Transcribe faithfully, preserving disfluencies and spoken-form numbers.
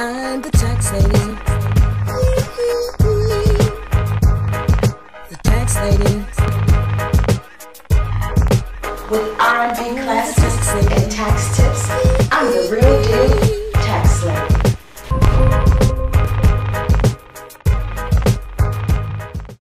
I'm the tax lady. The tax lady. With R and B classics and tax tips, I'm the real deal tax lady.